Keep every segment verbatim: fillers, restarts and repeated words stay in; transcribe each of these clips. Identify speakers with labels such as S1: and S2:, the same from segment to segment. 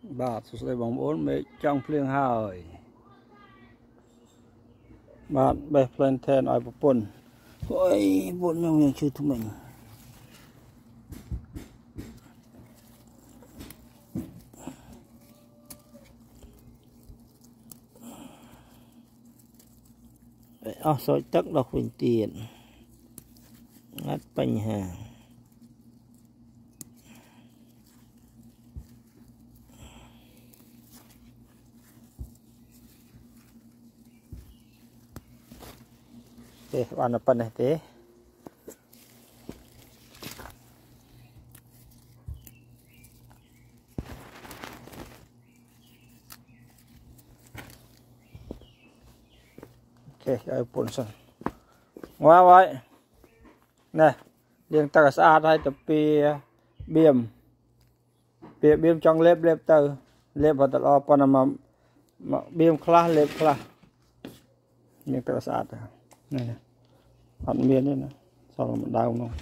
S1: បាទសួស្តីបងប្អូនមេឃចង់ភ្លៀងហើយបាទបេះ plantain ឲ្យប្រពន្ធអុយប្រពន្ធខ្ញុំឈឺថ្មិញអស់ស្រោចទឹកដល់វិញទៀតអត់បញ្ហាទេបានតែប៉ុណ្ណេះទេអូខេឲ្យពុនសិនងွားហើយណែលាងទឹកឲ្យស្អាតហើយទៅពីបៀមពីបៀមចង់លេបលេបទៅលេបទៅល្អប៉ុណ្ណាមកបៀមខ្លះលេបខ្លះលាងទឹកឲ្យស្អាតនេះអត់មានទេណាសល់ម្ដងនោះ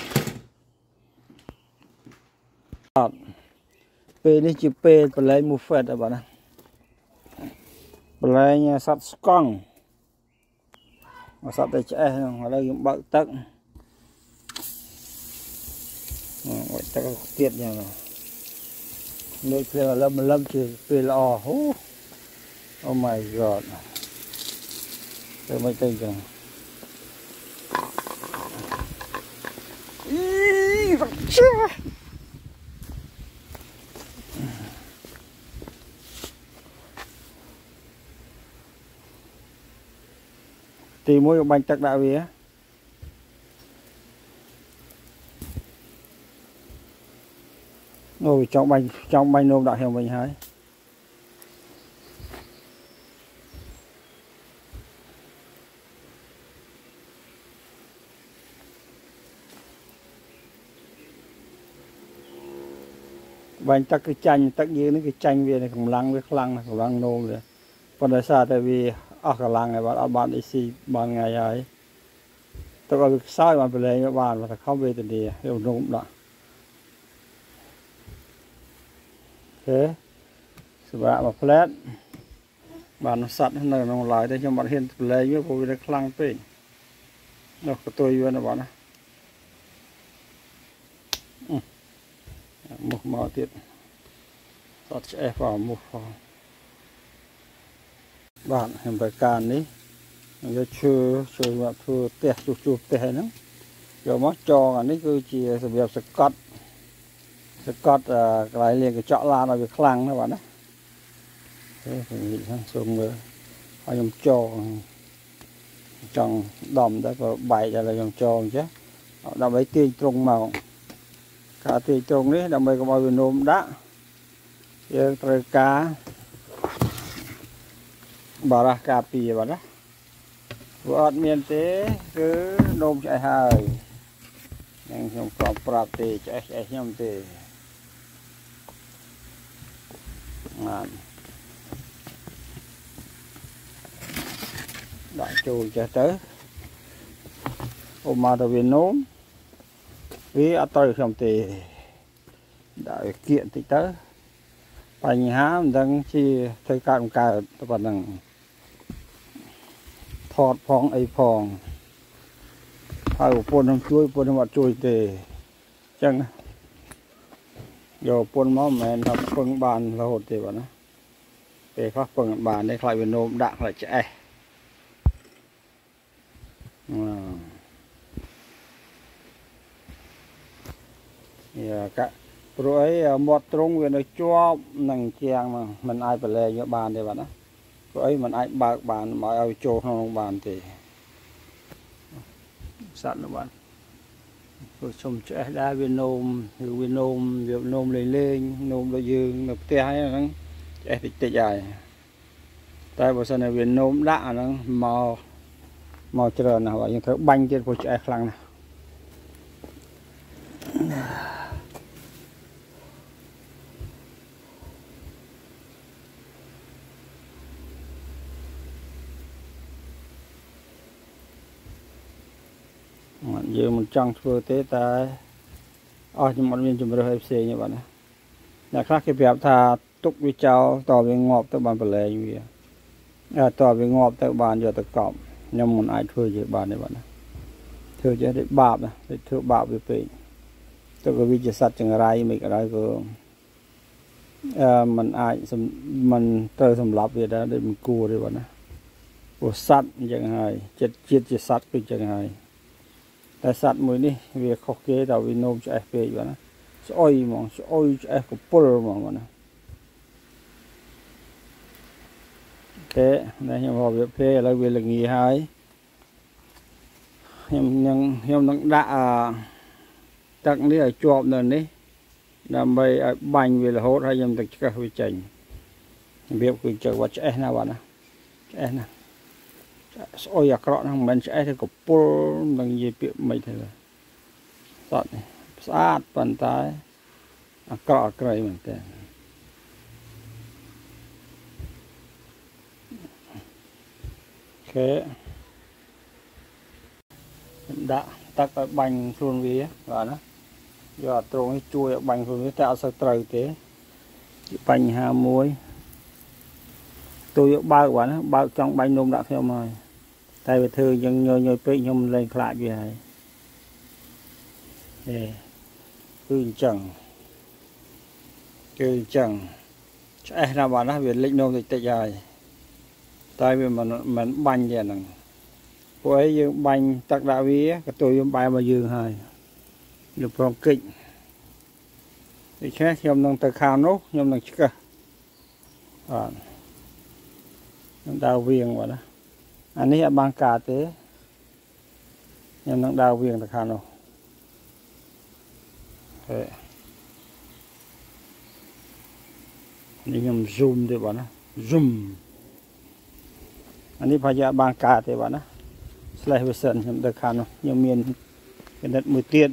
S1: អត់ពេលនេះជាពេលបលែងមូហ្វេតបាទណាបលែងសត្វស្កង់សត្វតែឆ្អេះហ្នឹងឥឡូវយើងបើកទឹកអឺទឹកទៀតយ៉ាងណាលើភ្លៀងលឹមលឹមជាពេលល្អអូ Oh my god ទៅមិនទៅចឹងអីវ៉ាជាទីមួយបាញ់ទឹកដាក់វាអូចង់បាញ់ចង់បាញ់នោមដាក់ខ្ញុំវិញហើយបាញ់ទឹកគឺចាញ់ទឹកយើងនេះគឺចាញ់វាកម្លាំងវាខ្លាំងណាស់កម្លាំងនោមវាប៉ុន្តែសារតែវាអស់កម្លាំងហើយបាទអត់បានអីស៊ីបានថ្ងៃហើយទឹកឲ្យវាខ្សោយបានប្រឡែងបានតែខំវេទនាយកនោមដាក់អូខេសម្រាប់មួយផ្លែតបានសัตว์នៅក្នុងឡើយតែខ្ញុំអត់ហ៊ានប្រឡែងវាព្រោះវាខ្លាំងពេកនោះកតុយវាណាបាទណាមុខមកទៀតសតឆ្អេះផងមុខផងបាទខ្ញុំត្រូវការនេះយកឈើជួយមកធ្វើផ្ទះជួសជុលផ្ទះហ្នឹងយកមកចងអានេះគឺជាសម្រាប់សកត់សកត់កន្លែងលាងកញ្ចក់ឡានឲ្យវាខ្លាំងណាបាទណាទេខ្ញុំនិយាយហ្នឹងសូមមើលឲ្យខ្ញុំចងចង់ដំតែក៏បែកឲ្យខ្ញុំចងចេះដើម្បីទាញត្រង់មកការទាញត្រង់នេះដើម្បីកុំឲ្យវានោមដាក់យើងត្រូវការបារះការពារបាទណាព្រោះអត់មានទេគឺនោមឆ្អេះហើយនឹងខ្ញុំក៏ប្រាប់ទេឆ្អេះឆ្អេះខ្ញុំទេបាទដាក់ចូលចេះទៅអូមកទៅវានោមវាអត់ត្រូវខ្ញុំទេដាក់វាគៀកបន្តិចទៅបញ្ហាមិនដឹងជាធ្វើកើតមិនកើតតែប៉ុណ្្នឹងថតផងអីផងហើយប្រពន្ធខ្ញុំជួយប្រពន្ធខ្ញុំអត់ជួយទេអញ្ចឹងយកប្រពន្ធមកមិនមែនថាពឹងបានរហូតទេបាទណាពេលខ្លះពឹងបានទេខ្លាចវានោមដាក់ខ្លាចឆ្អេះយ៉ាកាព្រោះអីមាត់ត្រង់វានៅជាប់នឹងជាងមិនអាចប្រឡែងយកបានទេបាទណាព្រោះអីមិនអាចបើកបានមកឲ្យចូលក្នុងនោះបានទេសត្វនោះបាទព្រោះជុំឆ្អេះដែរវានោមឬវានោមវានោមលេងលេងនោមដូចយើងនៅផ្ទះហ្នឹងឆ្អេះតិចតិចហើយតែបើសិនជាវានោមដាក់អាហ្នឹងមកមកច្រើនណាស់បាទយើងត្រូវបាញ់ទៀតព្រោះឆ្អេះខ្លាំងណាស់យើងមិនចង់ធ្វើទេតែអស់ខ្ញុំអត់មានជំរឿនអីផ្សេងទេបាទណាអ្នកខ្លះគេប្រាប់ថា tục với cháu tỏ về ngọt tới bàn bờ lề như vậy à tỏ về ngọt tới bàn giờ tới cọp nhưng muốn ai thưa gì bàn này bạn thưa chứ để bạp này để thưa bạp về bị tôi có vi chỉ sạch chẳng ra mình cái đó có à, mình ai mình tới sầm lấp về đó để mình cua đi bạn này của sạch chẳng hay chết chết chỉ sạch cứ chẳng hayแต่สัตว์มือนี่เวียเขาเกย์เราวินโนมจะเอฟเปย์อยู่นะจะอ้อยมองจะอ้อยจะเอฟกับปุลมองนะโอเคนี่ยังพอเวียเพย์แล้วเวียหลังยี่หายยังยังยังต้องด่าตักนี่ไอ้จอบนั่นนี่นำไปบังเวียละโหดให้ยังต้องจะวิจัยเวียคือจะว่าจะเอฟนะวะนะจะเอฟนะôi à cọ nó mình sẽ thấy cục pol bằng gì bị mày thế rồi sọt này sát bàn tay à cọ cây mình thế ok đã tắc cái bánh luôn vía và nó giờ trộn cái chui bánh luôn vía tạo sao trời thế bánh hà muối tôi bao quả nó bao trong bánh nôm đã theo mời tại vì thường dân nhồi nhồi pe nhom lên lại như này nè cứ chẳng cứ chẳng ai làm bạn nó về lịch nôm thì tệ dài tại vì mình mình banh vậy nè cô ấy dương banh tắc đạo vía cái tôi dương bài mà dương hai được phong kịch thì khác nhom đang từ khao nốt nhom đang chưa à đào viền vậy đó anh ấy bằng cả thế nhưng nó đào viền được hả nào thế nhưng zoom thì bạn zoom anh ấy phải bằng cả thế bạn slide version nhưng được hả nào nhưng miền cái đất mười tiền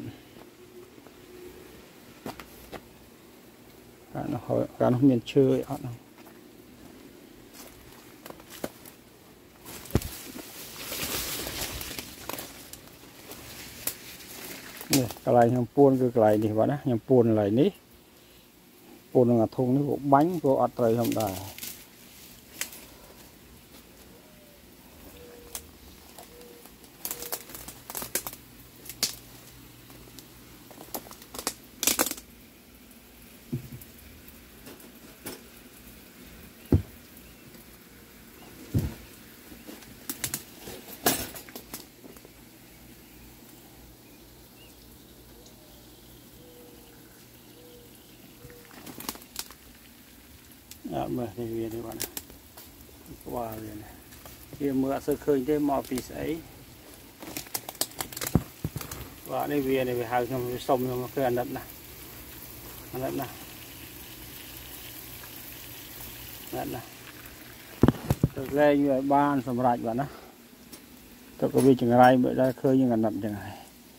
S1: cả nó hỏi cả nó miền chơi họ cái này nhầm buôn cái này thì bạn á nhầm buôn này ní buôn là thùng nó cũng bánh của ọt trời không đài à mưa thì về đây bạn qua về này kia mưa sơ khơi thế mò phì sấy và đây về này về hàng trong sông trong cái ăn đất này ăn đất này đất này từ đây như vậy ban sầm rạch bạn đó tôi có bị chừng rai bị ra khơi như ngàn nặm chừng này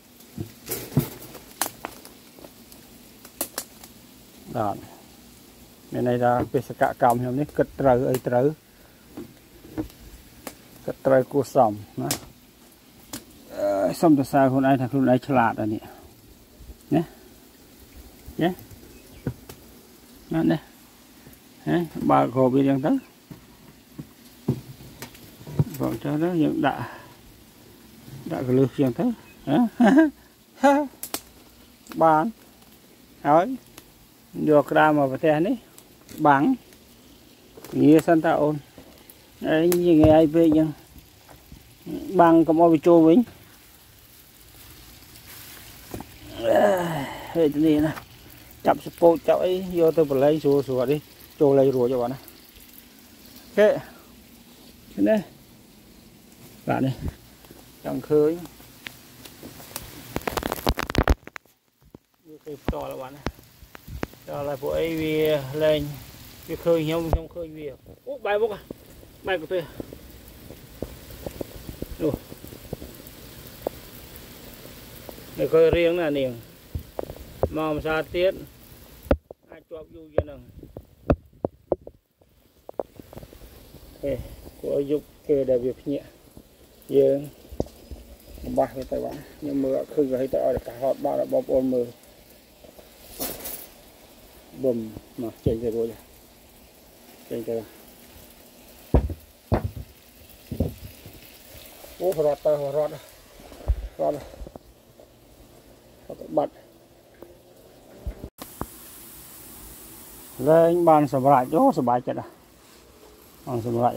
S1: đó này này là về sự cả cầm hôm nay cất trời ơi trời cất trời cô sòng nó xong từ xa hôm nay thằng hôm nay chả rồi nè nhé nhé nó đây đấy ba hồ bị đang tới còn cho đó những đã đã cái lư đang tới bán hỏi được ra mà phải thế này bằng như Santa ôn đấy như ngày ai về nhưng bằng có mọi chỗ vĩnh hệ gì nè chậm support cháu ấy vô tôi phải lấy số số đi chỗ lấy rùa cho bạn này ok thế đây bạn này chẳng khơi cái to là bạn này đó là bộ ấy vì lên vì khơi không không khơi vì úp bài bốc à bài của tôi rồi để khơi riêng là niềng màu xa tiết ai chọc vô cho nè okay. Của dục kê đại việc nhẹ dương ba cái tay bạn nhưng mưa khơi rồi tay cả họ bao là bóp ôn mưa bùm mà chạy ra rồi Trên kìa. Ủa rọt tơ rọt rọt bật lên bàn sờ lại chỗ sờ bài chết à bàn sờ lại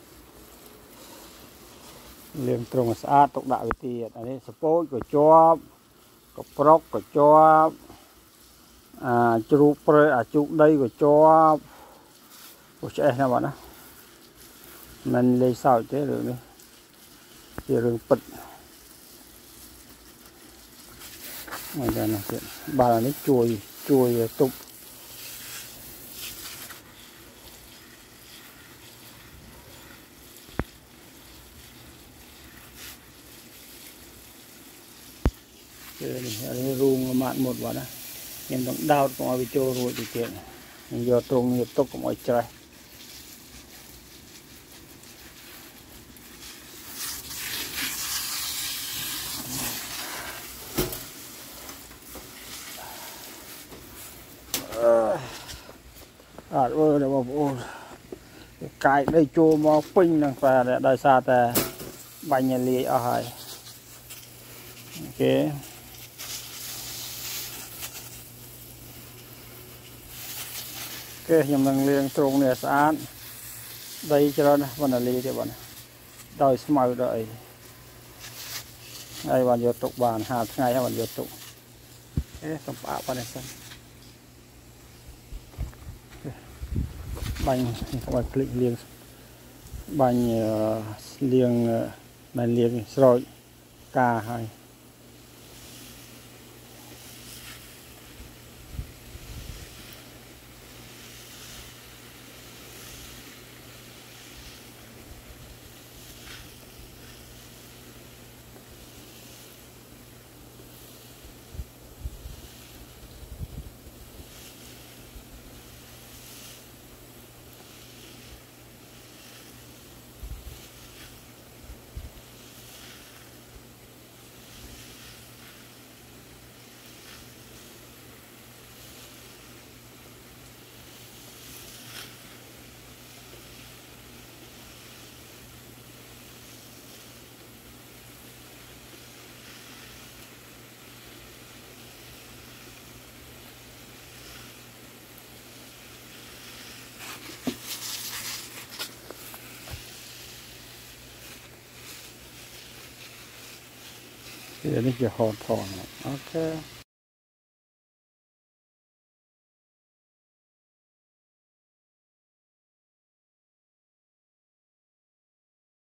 S1: liền trồng sát tục đạo về tiền anh ấy support của cho có proc của cho à chụp à chụp đây của cho của trẻ nào bạn á mình lấy sao chế được đi chế được bật ngoài ra là chuyện bà là nó chuối chuối tục cái ruộng mạn một bạn á nhưng nó đau cũng ở chỗ rồi thì chuyện giờ trồng nghiệp tục cũng ở trái à ơi là một cái đây chua mà pin năng phải là đại sa ta bánh nhà lì ở hai ok ok nhưng năng liên trùng này sáng đây cho nó vẫn là lì thì bọn đòi smile đợi đây bạn vô tục bàn hạt ngày hay bạn vô tục cái tấm bạc vào này xem bánh các bạn click liền bánh liền bánh liền rồi cà hay thì đây là hột thòn ok